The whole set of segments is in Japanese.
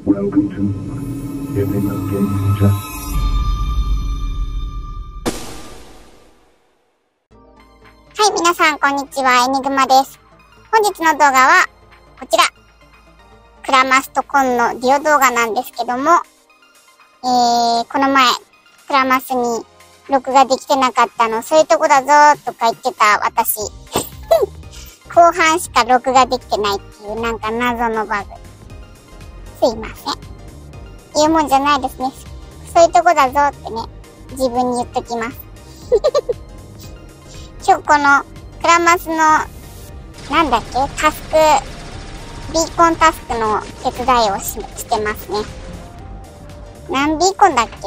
Welcome to Enigma Game Chat. はい、皆さんこんにちは、エニグマです。本日の動画はこちら、クラマスとコンのデュオ動画なんですけども、この前クラマスに録画できてなかったの、そういうとこだぞとか言ってた私後半しか録画できてないっていうなんか謎のバグ、すいません。言うもんじゃないですね。そういうとこだぞってね、自分に言っときます今日このクラマスのなんだっけ、タスク、ビーコンタスクの手伝いをしてますね。何ビーコンだっけ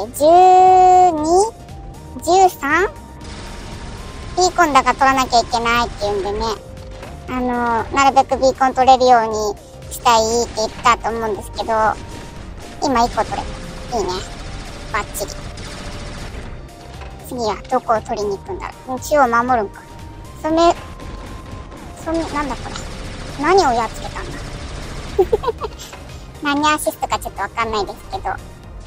?12?13? ビーコンだから取らなきゃいけないっていうんでね、なるべくビーコン取れるようにしたいって言ったと思うんですけど、今1個取れた。いいね。バッチリ。次はどこを取りに行くんだろう。中央守るんか。なんだこれ。何をやっつけたんだ何アシストかちょっとわかんないですけど。ね。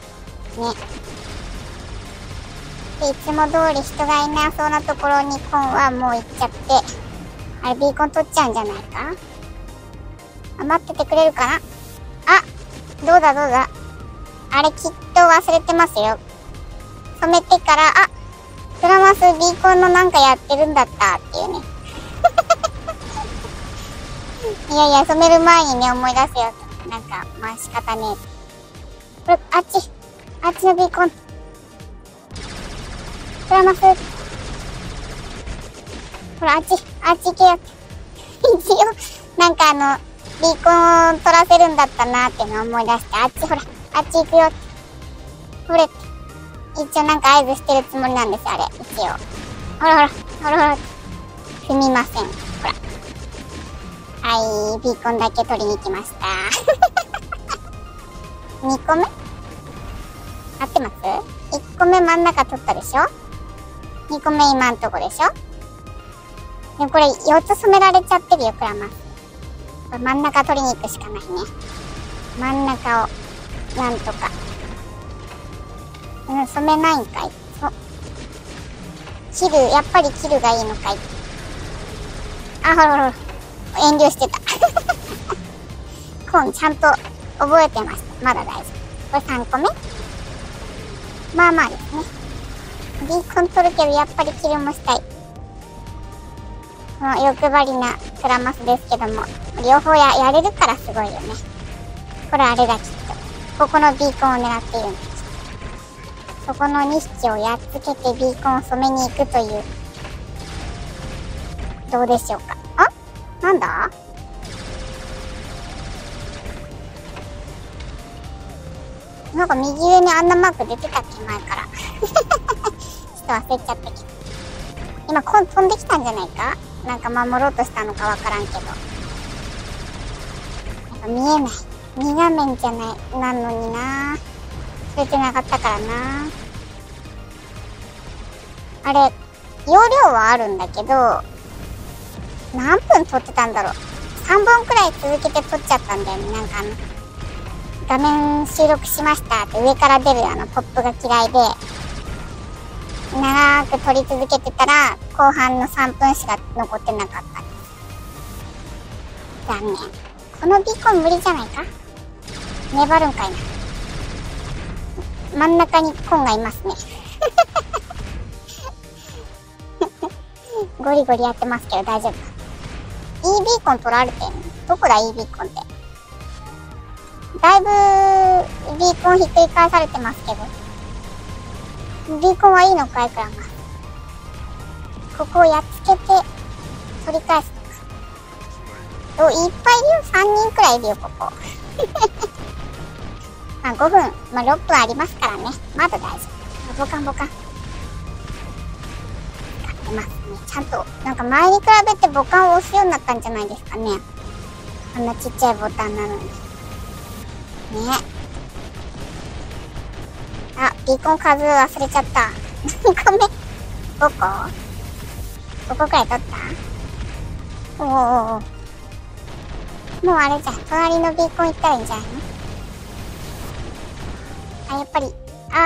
で、いつも通り人がいなそうなところにコンはもう行っちゃって、あれビーコン取っちゃうんじゃないか？待っててくれるかな？どうだあれきっと忘れてますよ。染めてから、クラマスビーコンのなんかやってるんだったっていうね。いやいや、染める前にね、思い出すよ。なんか、まあ仕方ねえ。これ、あっちのビーコン。クラマス。ほら、あっち行けよ。一応、なんかビーコン取らせるんだったなってのを思い出して、あっち行くよ。ほれって。一応なんか合図してるつもりなんです、あれ。一応。ほら。踏みません。ほら。はい、ビーコンだけ取りに来ました。2個目合ってます？ 1 個目真ん中取ったでしょ？ 2 個目今んとこでしょ？でもこれ4つ染められちゃってるよ、クラマス。これ真ん中取りに行くしかないね。真ん中を、なんとか。染めないんかい？やっぱり切るがいいのかい？ほら。遠慮してた。コンちゃんと覚えてました。まだ大丈夫。これ3個目？まあまあですね。ビーコン取るけどやっぱりキルもしたい。この欲張りなクラマスですけども、両方やれるからすごいよね。これあれだきっと。ここのビーコンを狙っているんです。そこの2匹をやっつけてビーコンを染めに行くという。どうでしょうか。なんだ？なんか右上にあんなマーク出てたっけ、前から。ちょっと忘れちゃったけど。今、コン飛んできたんじゃないか？なんか守ろうとしたのかわからんけど。なんか見えない。2画面じゃない、なのにな。触れてなかったからな。あれ、容量はあるんだけど、何分撮ってたんだろう。3本くらい続けて撮っちゃったんだよね。なんか画面収録しましたって上から出るポップが嫌いで、長く撮り続けてたら、後半の3分しか残ってなかった。残念。このビーコン無理じゃないか？粘るんかいな。真ん中にコンがいますね。ゴリゴリやってますけど大丈夫か？いいビーコン取られてんの？どこだいいビーコンって。だいぶビーコンひっくり返されてますけど。ビーコンはいいのかい、クラマス。ここをやっつけて取り返すのか。いっぱいいるよ。3人くらいいるよ、ここ。まあ5分、6分ありますからね。まだ大丈夫。ボカン。ますね。ちゃんとなんか前に比べてボタンを押すようになったんじゃないですかね。あんなちっちゃいボタンなのにね。ビーコン数忘れちゃった。何個目？ 5 個？ 5 個くらい取った？もうあれじゃん、隣のビーコン行ったらいいんじゃないの？ あ、やっぱり、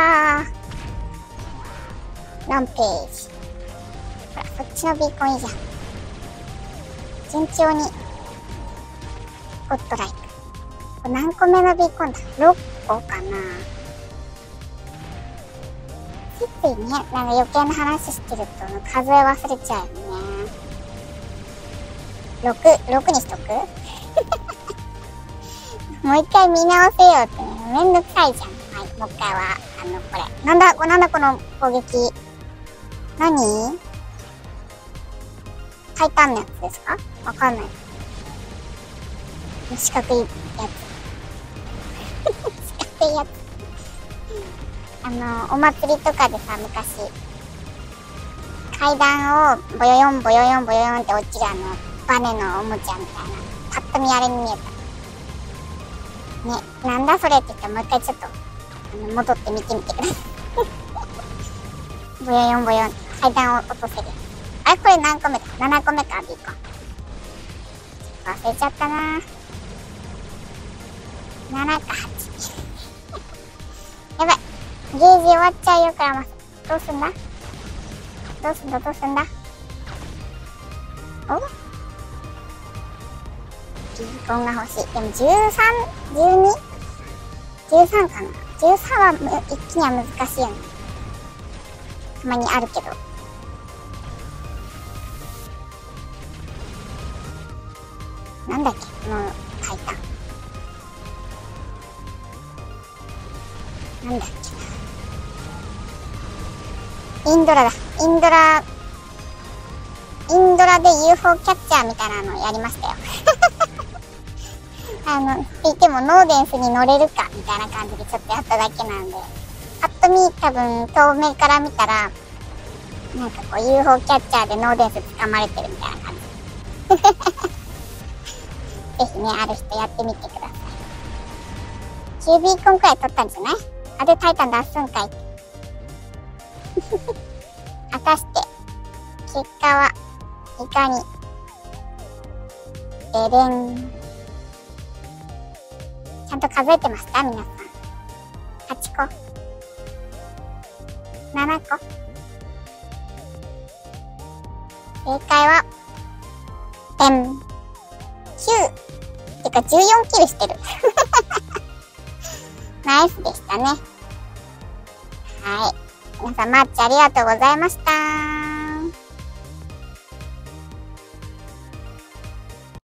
ランページ。ほら、そっちのビーコンいいじゃん。順調に、スポットライト。これ何個目のビーコンだ ?6 個かな。ついついね、なんか余計な話してると数え忘れちゃうよね。6にしとくもう一回見直せよってね、めんどくさいじゃん。はい、もう一回は、これ。なんだこの攻撃。何？タイタンのやつですか？わかんない。四角いやつ。四角いやつ。お祭りとかでさ、昔、階段をボヨヨンボヨヨンボヨヨンって落ちるバネのおもちゃみたいな。パッと見あれに見えた。ね、なんだそれって言ってもう一回ちょっと、戻って見てみてください。ボヨヨンボヨン、階段を落とせる。あれこれ何個目か ?7 個目か、ビーコン。忘れちゃったな。7か8。やばい。ゲージ終わっちゃうよ、クラマス。どうすんだお？ビーコンが欲しい。でも13かな ?13 は一気には難しいよね。たまにあるけど。なんだっけこのタイタン。なんだっけな。インドラだ。インドラで UFO キャッチャーみたいなのやりましたよ。って言ってもノーデンスに乗れるかみたいな感じでちょっとやっただけなんで、パッと見多分遠目から見たら、なんかこう UFO キャッチャーでノーデンス掴まれてるみたいな感じ。ぜひね、ある人やってみてください。9ビーコンくらい取ったんじゃない？あれタイタン出すんかい。果たして、結果はいかに。ででん。ちゃんと数えてました皆さん。8個 ?7 個正解は、9。てか14キルしてる。ナイスでしたね。はい。皆さんマッチありがとうございました。